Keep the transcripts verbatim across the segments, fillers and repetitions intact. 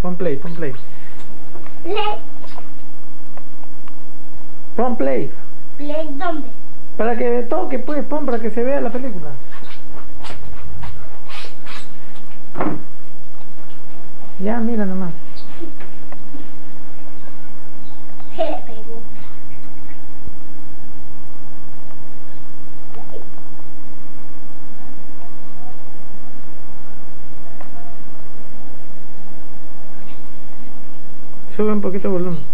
Pon play, pon play. Play. Pon play. ¿Play dónde? Para que toque, pues, pon para que se vea la película. Ya, mira nomás. Se le pegó. Sube un poquito el volumen.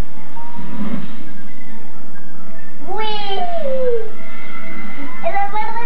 Uy. Esa parte